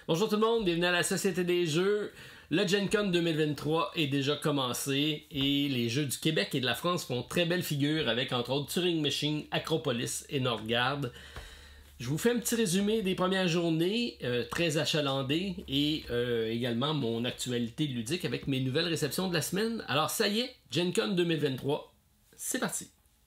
Bonjour tout le monde, bienvenue à la Société des Jeux. Le Gen Con 2023 est déjà commencé et les Jeux du Québec et de la France font très belle figure avec entre autres Turing Machine, Acropolis et Nordgard. Je vous fais un petit résumé des premières journées, très achalandé, et également mon actualité ludique avec mes nouvelles réceptions de la semaine. Alors ça y est, Gen Con 2023, c'est parti!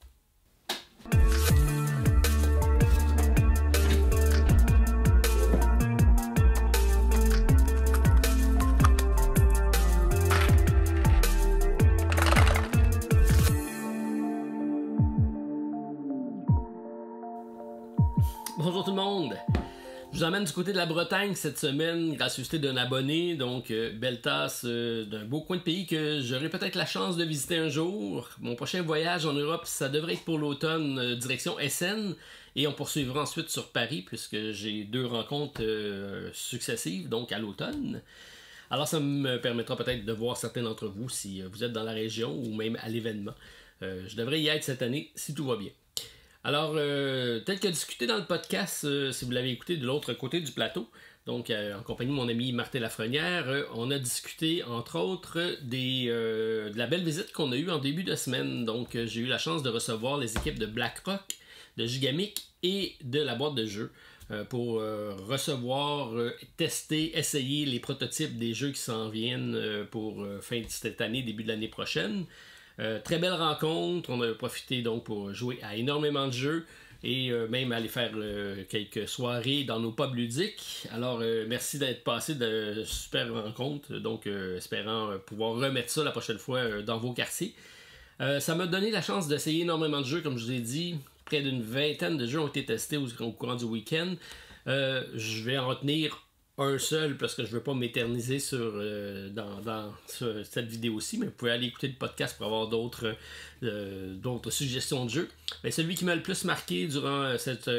Bonjour tout le monde! Je vous emmène du côté de la Bretagne cette semaine, gracieuseté d'un abonné, donc belle tasse d'un beau coin de pays que j'aurai peut-être la chance de visiter un jour. Mon prochain voyage en Europe, ça devrait être pour l'automne, direction Essen, et on poursuivra ensuite sur Paris, puisque j'ai deux rencontres successives, donc à l'automne. Alors ça me permettra peut-être de voir certains d'entre vous si vous êtes dans la région ou même à l'événement. Je devrais y être cette année si tout va bien. Alors, tel que discuté dans le podcast, si vous l'avez écouté de l'autre côté du plateau, donc en compagnie de mon ami Martin Lafrenière, on a discuté entre autres de la belle visite qu'on a eue en début de semaine. Donc, j'ai eu la chance de recevoir les équipes de BlackRock, de Gigamic et de la boîte de jeux pour recevoir, tester, essayer les prototypes des jeux qui s'en viennent pour fin de cette année, début de l'année prochaine. Très belle rencontre, on a profité donc pour jouer à énormément de jeux et même aller faire quelques soirées dans nos pubs ludiques. Alors merci d'être passé de super rencontres, donc espérant pouvoir remettre ça la prochaine fois dans vos quartiers. Ça m'a donné la chance d'essayer énormément de jeux, comme je vous ai dit, près d'une vingtaine de jeux ont été testés au courant du week-end. Je vais en retenir un seul parce que je ne veux pas m'éterniser dans cette vidéo-ci, mais vous pouvez aller écouter le podcast pour avoir d'autres suggestions de jeux. Mais celui qui m'a le plus marqué durant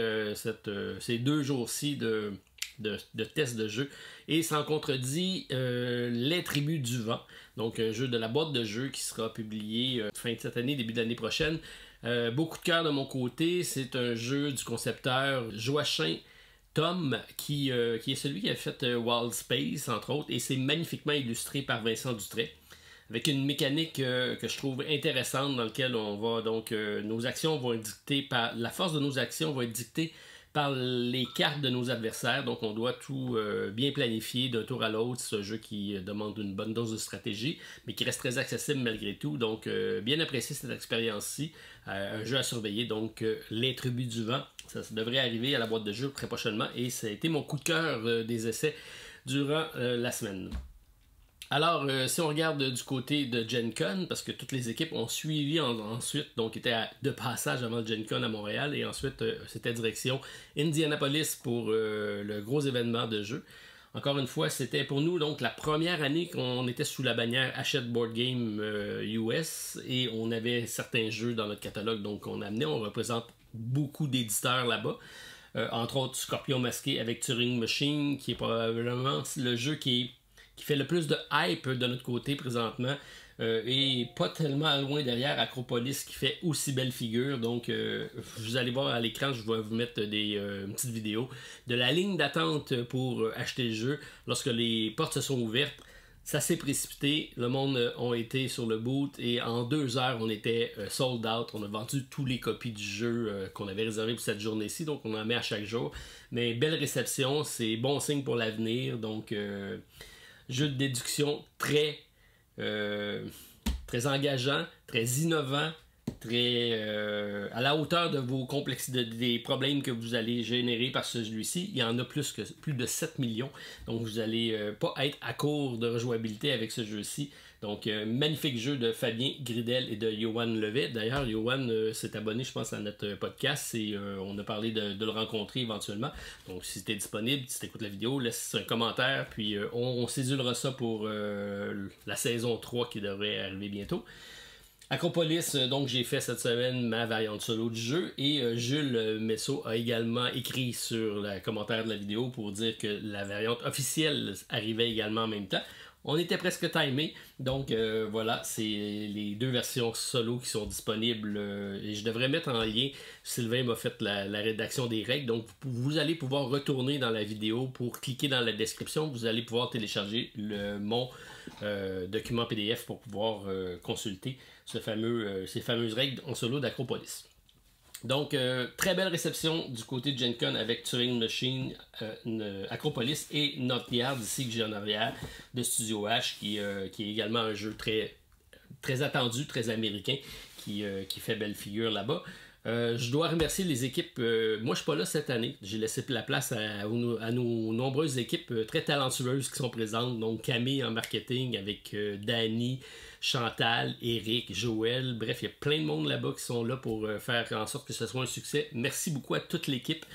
ces 2 jours-ci de tests de jeux et sans contredit Les Tribus du Vent, donc un jeu de la boîte de jeux qui sera publié fin de cette année, début de l'année prochaine. Beaucoup de cœur de mon côté, c'est un jeu du concepteur Joachim Tom, qui est celui qui a fait Wild Space, entre autres, et c'est magnifiquement illustré par Vincent Dutray, avec une mécanique que je trouve intéressante, dans laquelle on va donc nos actions vont être dictées par la force de nos actions va être dictée par les cartes de nos adversaires, donc on doit tout bien planifier d'un tour à l'autre. C'est un jeu qui demande une bonne dose de stratégie, mais qui reste très accessible malgré tout, donc bien apprécié cette expérience-ci. Un jeu à surveiller, donc Les Tribus du Vent, ça devrait arriver à la boîte de jeu très prochainement, et ça a été mon coup de cœur des essais durant la semaine. Alors, si on regarde du côté de Gen Con, parce que toutes les équipes ont suivi ensuite, donc étaient de passage avant le Gen Con à Montréal, et ensuite c'était direction Indianapolis pour le gros événement de jeu. Encore une fois, c'était pour nous donc la première année qu'on était sous la bannière Hachette Board Game US, et on avait certains jeux dans notre catalogue, donc on représente beaucoup d'éditeurs là-bas. Entre autres Scorpion Masqué avec Turing Machine, qui est probablement le jeu qui fait le plus de hype de notre côté présentement, et pas tellement loin derrière Acropolis qui fait aussi belle figure. Donc vous allez voir à l'écran, je vais vous mettre une petite vidéo de la ligne d'attente pour acheter le jeu. Lorsque les portes se sont ouvertes, ça s'est précipité, le monde a été sur le boot et en 2 heures on était sold out. On a vendu tous les copies du jeu qu'on avait réservé pour cette journée-ci, donc on en met à chaque jour. Mais belle réception, c'est bon signe pour l'avenir. Donc jeu de déduction très engageant, très innovant, très à la hauteur de vos complexités, des problèmes que vous allez générer par celui-ci. Il y en a plus de 7 millions, donc vous n'allez pas être à court de rejouabilité avec ce jeu-ci. Donc magnifique jeu de Fabien Gridel et de Johan Levet. D'ailleurs, Johan s'est abonné, je pense, à notre podcast, et on a parlé de le rencontrer éventuellement. Donc si tu es disponible, si tu écoutes la vidéo, laisse un commentaire, puis on cédulera ça pour la saison 3 qui devrait arriver bientôt. Acropolis, donc j'ai fait cette semaine ma variante solo du jeu, et Jules Messot a également écrit sur le commentaire de la vidéo pour dire que la variante officielle arrivait également en même temps. On était presque timé, donc voilà, c'est les 2 versions solo qui sont disponibles et je devrais mettre en lien. Sylvain m'a fait la rédaction des règles, donc vous allez pouvoir retourner dans la vidéo pour cliquer dans la description. Vous allez pouvoir télécharger mon document PDF pour pouvoir consulter ces fameuses règles en solo d'Acropolis. Donc, très belle réception du côté de Gen Con avec Turing Machine, Acropolis et Northgard ici que j'ai en arrière de Studio H qui est également un jeu très, très attendu, très américain qui fait belle figure là-bas. Je dois remercier les équipes. Moi, je suis pas là cette année. J'ai laissé la place à nos nombreuses équipes très talentueuses qui sont présentes. Donc, Camille en marketing avec Danny, Chantal, Eric, Joël. Bref, il y a plein de monde là-bas qui sont là pour faire en sorte que ce soit un succès. Merci beaucoup à toute l'équipe.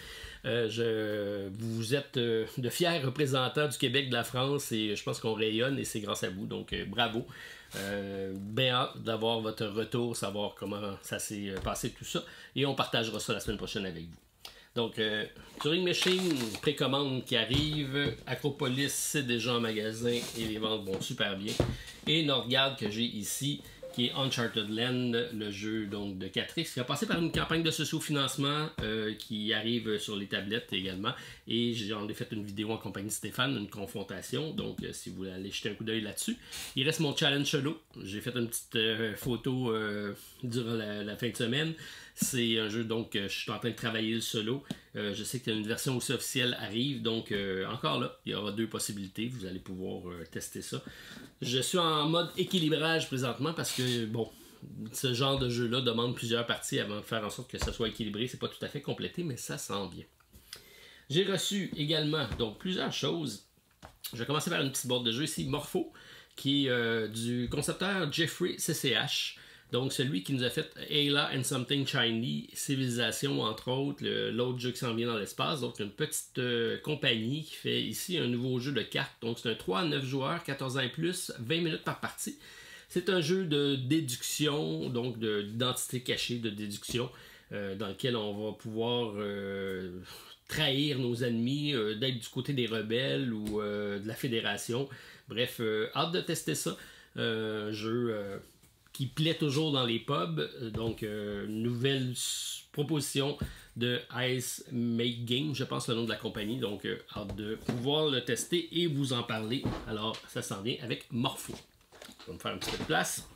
Vous êtes de fiers représentants du Québec, de la France, et je pense qu'on rayonne et c'est grâce à vous. Donc, bravo. Bien hâte d'avoir votre retour, savoir comment ça s'est passé tout ça. Et on partagera ça la semaine prochaine avec vous. Donc, Turing Machine, précommande qui arrive. Acropolis, c'est déjà en magasin et les ventes vont super bien. Et Northgard que j'ai ici, qui est Uncharted Land, le jeu donc de 4X, qui a passé par une campagne de socio-financement qui arrive sur les tablettes également. Et j'en ai fait une vidéo en compagnie de Stéphane, une confrontation. Donc, si vous voulez aller jeter un coup d'œil là-dessus. Il reste mon challenge solo. J'ai fait une petite photo durant la fin de semaine. C'est un jeu, donc, je suis en train de travailler le solo. Je sais qu'une version aussi officielle arrive, donc encore là, il y aura 2 possibilités. Vous allez pouvoir tester ça. Je suis en mode équilibrage présentement parce que, bon, ce genre de jeu-là demande plusieurs parties avant de faire en sorte que ça soit équilibré. C'est pas tout à fait complété, mais ça sent bien. J'ai reçu également, donc, plusieurs choses. Je vais commencer par une petite boîte de jeu ici, Morpho, qui est du concepteur Jeffrey CCH. Donc, celui qui nous a fait Ayla and Something Shiny, Civilisation, entre autres, l'autre jeu qui s'en vient dans l'espace. Donc, une petite compagnie qui fait ici un nouveau jeu de cartes. Donc, c'est un 3 à 9 joueurs, 14 ans et plus, 20 minutes par partie. C'est un jeu de déduction, donc d'identité cachée, de déduction, dans lequel on va pouvoir trahir nos ennemis, d'être du côté des rebelles ou de la fédération. Bref, hâte de tester ça. Jeu qui plaît toujours dans les pubs. Donc, nouvelle proposition de Ice Make Game, je pense le nom de la compagnie. Donc, hâte de pouvoir le tester et vous en parler. Alors, ça s'en vient avec Morpho. On va me faire un petit peu de place.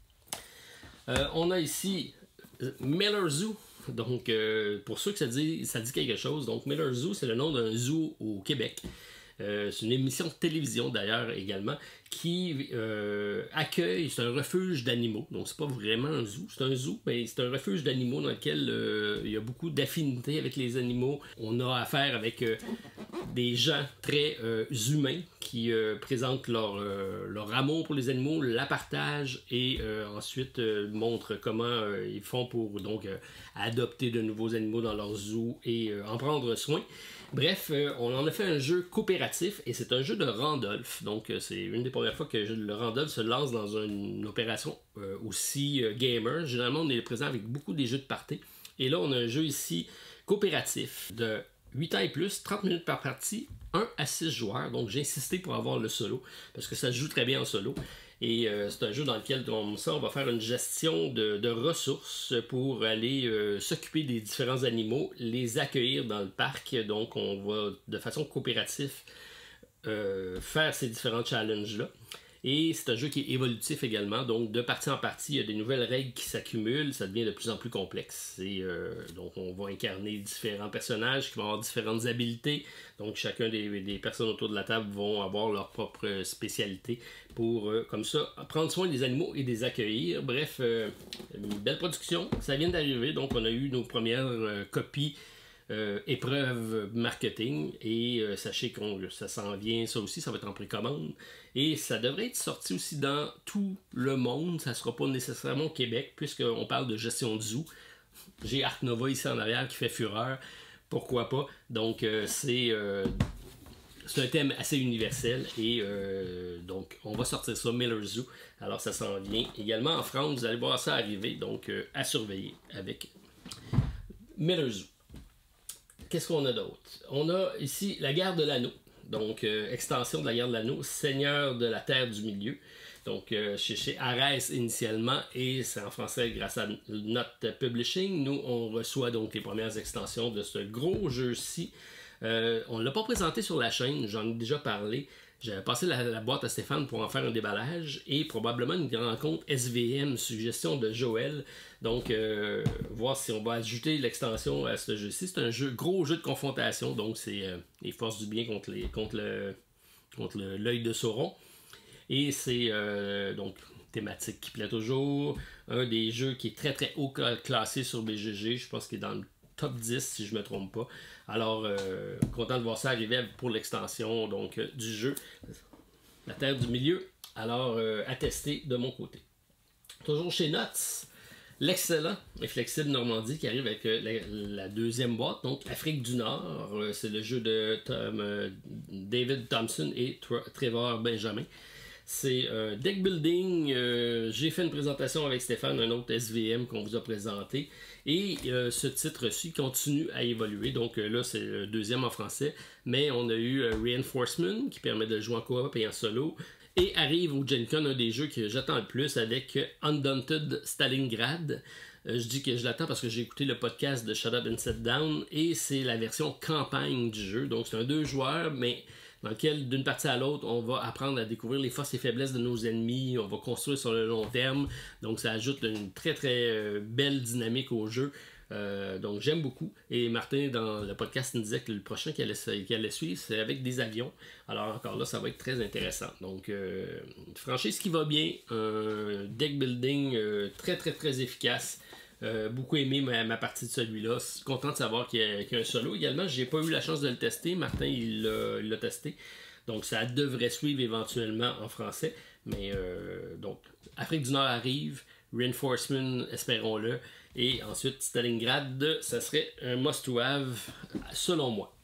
On a ici Miller Zoo. Donc, pour ceux que ça dit quelque chose, donc Miller Zoo, c'est le nom d'un zoo au Québec. C'est une émission de télévision d'ailleurs également qui accueille, c'est un refuge d'animaux, donc c'est pas vraiment un zoo, c'est un zoo, mais c'est un refuge d'animaux dans lequel il y a beaucoup d'affinités avec les animaux. On a affaire avec des gens très humains qui présentent leur amour pour les animaux, la partagent et ensuite montrent comment ils font pour donc adopter de nouveaux animaux dans leur zoo et en prendre soin. Bref, on en a fait un jeu coopératif et c'est un jeu de Randolph. Donc, c'est une des premières fois que le Randolph se lance dans une opération aussi gamer. Généralement, on est présent avec beaucoup des jeux de party. Et là, on a un jeu ici coopératif de 8 ans et plus, 30 minutes par partie, 1 à 6 joueurs. Donc, j'ai insisté pour avoir le solo parce que ça se joue très bien en solo. Et c'est un jeu dans lequel, comme ça, on va faire une gestion de ressources pour aller s'occuper des différents animaux, les accueillir dans le parc. Donc, on va, de façon coopérative, faire ces différents challenges-là. Et c'est un jeu qui est évolutif également, donc de partie en partie, il y a des nouvelles règles qui s'accumulent, ça devient de plus en plus complexe. Et donc on va incarner différents personnages qui vont avoir différentes habiletés, donc chacun des personnes autour de la table vont avoir leur propre spécialité pour, comme ça, prendre soin des animaux et les accueillir. Bref, une belle production, ça vient d'arriver, donc on a eu nos premières copies épreuve marketing et sachez que ça s'en vient, ça aussi, ça va être en précommande et ça devrait être sorti aussi dans tout le monde, ça sera pas nécessairement au Québec puisqu'on parle de gestion de zoo. J'ai Ark Nova ici en arrière qui fait fureur, pourquoi pas, donc c'est un thème assez universel et donc on va sortir ça, Miller Zoo, alors ça s'en vient également en France, vous allez voir ça arriver, donc à surveiller avec Miller Zoo. Qu'est-ce qu'on a d'autre? On a ici La Guerre de l'Anneau. donc extension de la Guerre de l'Anneau, Seigneur de la Terre du Milieu. Donc, chez Ares initialement, et c'est en français grâce à Note Publishing. Nous, on reçoit donc les premières extensions de ce gros jeu-ci. On ne l'a pas présenté sur la chaîne, j'en ai déjà parlé. J'avais passé la boîte à Stéphane pour en faire un déballage et probablement une rencontre SVM, suggestion de Joël. Donc, voir si on va ajouter l'extension à ce jeu-ci. C'est un gros jeu de confrontation, donc c'est les forces du bien contre l'œil de Sauron. Et c'est donc thématique qui plaît toujours. Un des jeux qui est très très haut classé sur BGG. Je pense qu'il est dans le top 10 si je ne me trompe pas. Alors, content de voir ça arriver pour l'extension donc du jeu. La Terre du Milieu. Alors, à tester de mon côté. Toujours chez Nuts. L'excellent et flexible Normandie qui arrive avec la deuxième boîte, donc Afrique du Nord. C'est le jeu de David Thompson et Trevor Benjamin. C'est deck building. J'ai fait une présentation avec Stéphane, un autre SVM qu'on vous a présenté. Et ce titre-ci continue à évoluer. Donc là, c'est le deuxième en français. Mais on a eu Reinforcement qui permet de jouer en coop et en solo. Et arrive au Gen Con un des jeux que j'attends le plus avec Undaunted Stalingrad. Je dis que je l'attends parce que j'ai écouté le podcast de Shut Up and Sit Down. Et c'est la version campagne du jeu. Donc c'est un 2 joueurs, mais dans lequel, d'une partie à l'autre, on va apprendre à découvrir les forces et faiblesses de nos ennemis, on va construire sur le long terme, donc ça ajoute une très très belle dynamique au jeu, donc j'aime beaucoup. Et Martin, dans le podcast, nous disait que le prochain qu'il allait suivre, c'est avec des avions, alors encore là, ça va être très intéressant. Donc, une franchise qui va bien, un deck building très très très efficace. Beaucoup aimé ma partie de celui-là. Content de savoir qu'il y a un solo également. J'ai pas eu la chance de le tester. Martin, il l'a testé. Donc, ça devrait suivre éventuellement en français. Mais, donc, Afrique du Nord arrive. Reinforcement, espérons-le. Et ensuite, Stalingrad, ça serait un must-to-have, selon moi.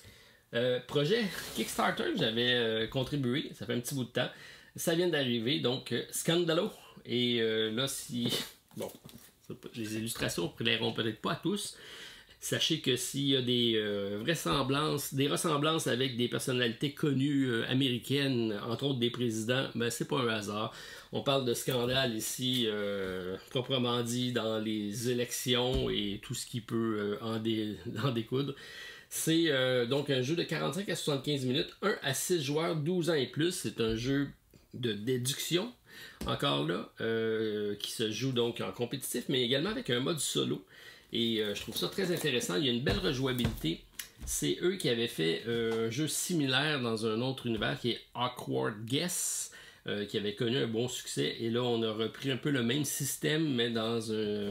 Projet Kickstarter, j'avais contribué. Ça fait un petit bout de temps. Ça vient d'arriver. Donc, Scandalo. Et là, si... Bon... Les illustrations ne plairont peut-être pas à tous. Sachez que s'il y a des ressemblances avec des personnalités connues américaines, entre autres des présidents, ben c'est pas un hasard. On parle de scandale ici, proprement dit, dans les élections et tout ce qui peut en découdre. C'est donc un jeu de 45 à 75 minutes, 1 à 6 joueurs, 12 ans et plus. C'est un jeu de déduction. Encore là, qui se joue donc en compétitif, mais également avec un mode solo. Et je trouve ça très intéressant. Il y a une belle rejouabilité. C'est eux qui avaient fait un jeu similaire dans un autre univers qui est Awkward Guess, qui avait connu un bon succès. Et là, on a repris un peu le même système, mais dans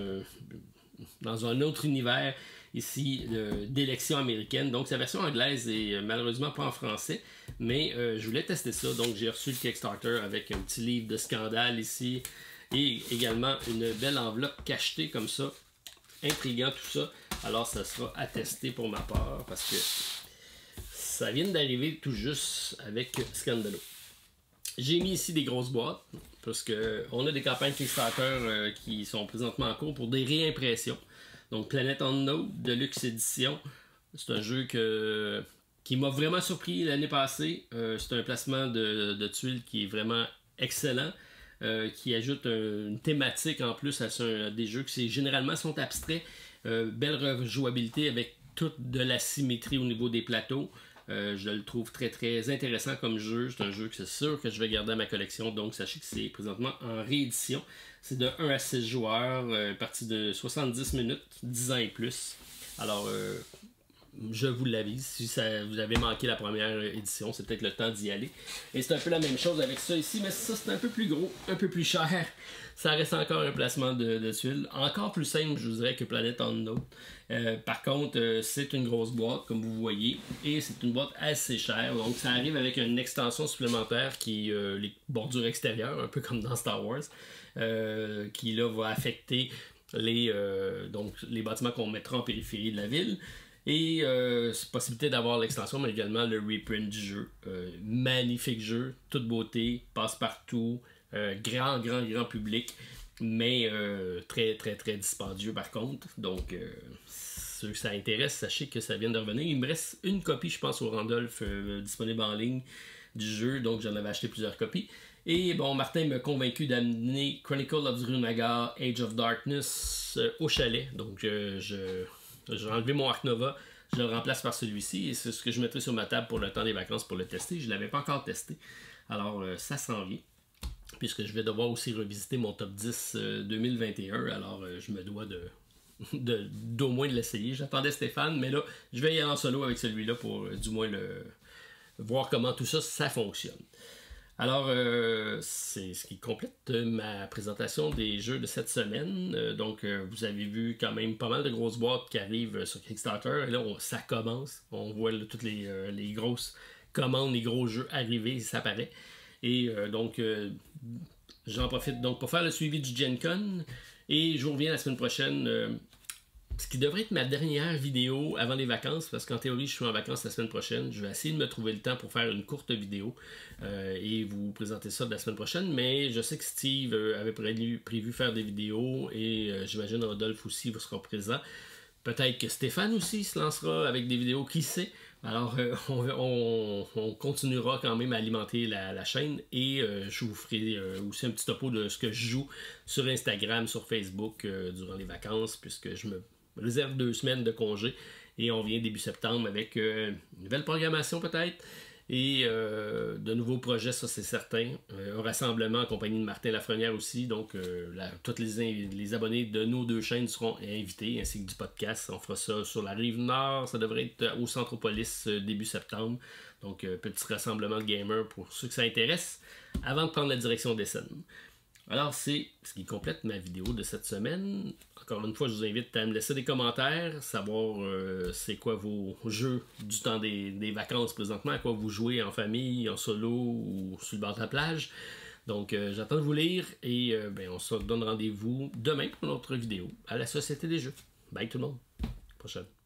un autre univers ici d'élection américaine. Donc sa version anglaise est malheureusement pas en français, mais je voulais tester ça, donc j'ai reçu le Kickstarter avec un petit livre de scandale ici et également une belle enveloppe cachetée comme ça, intriguant tout ça. Alors ça sera à tester pour ma part parce que ça vient d'arriver tout juste avec Scandalo. J'ai mis ici des grosses boîtes parce qu'on a des campagnes Kickstarter qui sont présentement en cours pour des réimpressions. Donc Planet Unknown, Deluxe Edition, c'est un jeu qui m'a vraiment surpris l'année passée. C'est un placement de tuiles qui est vraiment excellent, qui ajoute une thématique en plus à des jeux qui généralement sont abstraits. Belle rejouabilité avec toute de la symétrie au niveau des plateaux. Je le trouve très très intéressant comme jeu. C'est un jeu que c'est sûr que je vais garder à ma collection. Donc sachez que c'est présentement en réédition. C'est de 1 à 6 joueurs, partie de 70 minutes, 10 ans et plus. Alors, je vous l'avise, si vous avez manqué la première édition, c'est peut-être le temps d'y aller. Et c'est un peu la même chose avec ça ici, mais ça c'est un peu plus gros, un peu plus cher. Ça reste encore un placement de tuiles. Encore plus simple, je vous dirais, que Planet Unknown. Par contre, c'est une grosse boîte, comme vous voyez, et c'est une boîte assez chère. Donc, ça arrive avec une extension supplémentaire qui les bordures extérieures, un peu comme dans Star Wars, qui là va affecter les bâtiments qu'on mettra en périphérie de la ville. Et possibilité d'avoir l'extension, mais également le reprint du jeu. Magnifique jeu, toute beauté, passe-partout, grand public, mais très très très dispendieux par contre. Donc ceux que ça intéresse, sachez que ça vient de revenir. Il me reste une copie, je pense, au Randolph disponible en ligne du jeu, donc j'en avais acheté plusieurs copies. Et bon, Martin m'a convaincu d'amener Chronicle of Drunagar, Age of Darkness au chalet. Donc j'ai enlevé mon Ark Nova, je le remplace par celui-ci et c'est ce que je mettrai sur ma table pour le temps des vacances pour le tester. Je ne l'avais pas encore testé, alors ça s'en vient. Puisque je vais devoir aussi revisiter mon top 10 2021, alors je me dois d'au moins de l'essayer. J'attendais Stéphane, mais là, je vais y aller en solo avec celui-là pour du moins voir comment tout ça fonctionne. Alors, c'est ce qui complète ma présentation des jeux de cette semaine. Donc, vous avez vu quand même pas mal de grosses boîtes qui arrivent sur Kickstarter. Et là, ça commence. On voit là, toutes les grosses commandes, les gros jeux arriver, ça paraît. Et donc, j'en profite donc pour faire le suivi du Gen Con. Et je vous reviens la semaine prochaine. Ce qui devrait être ma dernière vidéo avant les vacances, parce qu'en théorie, je suis en vacances la semaine prochaine. Je vais essayer de me trouver le temps pour faire une courte vidéo et vous présenter ça de la semaine prochaine. Mais je sais que Steve avait prévu faire des vidéos et j'imagine Rodolphe aussi vous sera présent. Peut-être que Stéphane aussi se lancera avec des vidéos, qui sait. Alors, on continuera quand même à alimenter la chaîne et je vous ferai aussi un petit topo de ce que je joue sur Instagram, sur Facebook durant les vacances, puisque je me réserve 2 semaines de congé et on vient début septembre avec une nouvelle programmation peut-être et de nouveaux projets, ça c'est certain. Un rassemblement en compagnie de Martin Lafrenière aussi, donc tous les abonnés de nos 2 chaînes seront invités, ainsi que du podcast. On fera ça sur la rive nord, ça devrait être au Centropolis début septembre. Donc petit rassemblement de gamers pour ceux que ça intéresse, avant de prendre la direction des scènes. Alors, c'est ce qui complète ma vidéo de cette semaine. Encore une fois, je vous invite à me laisser des commentaires, savoir c'est quoi vos jeux du temps des vacances présentement, à quoi vous jouez en famille, en solo ou sur le bord de la plage. Donc, j'attends de vous lire et on se donne rendez-vous demain pour notre vidéo à la Société des Jeux. Bye tout le monde. À la prochaine.